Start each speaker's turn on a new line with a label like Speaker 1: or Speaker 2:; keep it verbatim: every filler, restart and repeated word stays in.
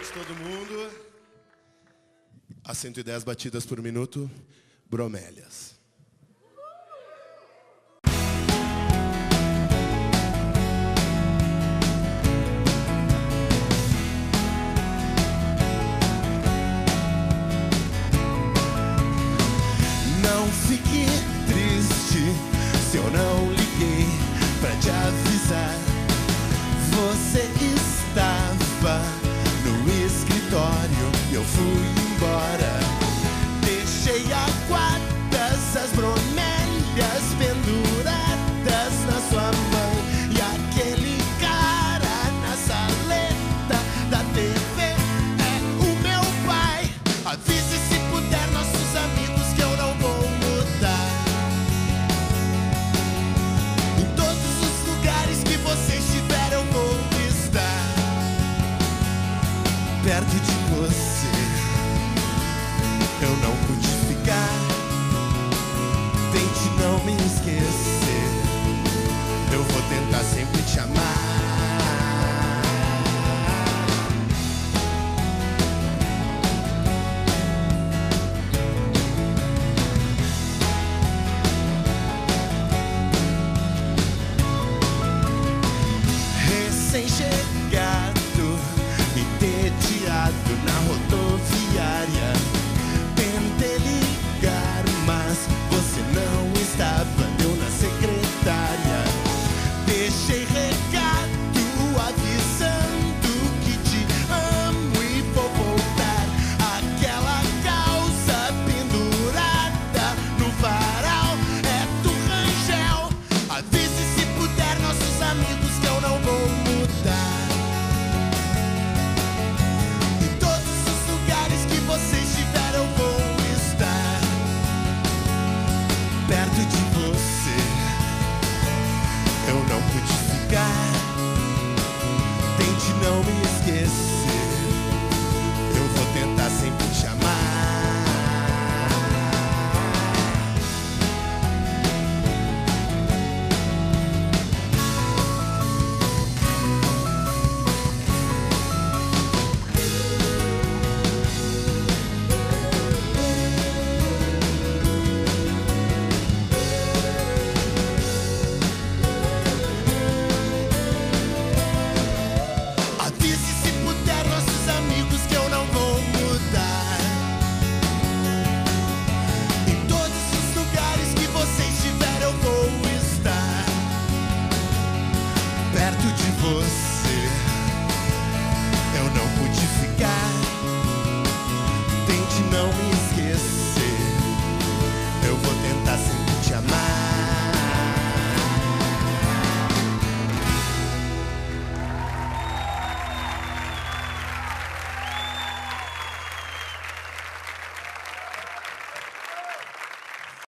Speaker 1: noite, todo mundo. A cento e dez batidas por minuto, bromélias.
Speaker 2: Não fique triste se eu não liguei pra te avisar. Você estava no escritório e eu fui embora. Deixei aguadas as bromélias penduradas na sua mão. E aquele cara na saleta da T V é o meu pai. Avise se puder nossos amigos que eu não vou mudar. Em todos os lugares que você estiver eu vou estar perto de você. Eu não pude ficar, tente não me esquecer. Eu vou tentar sempre te amar.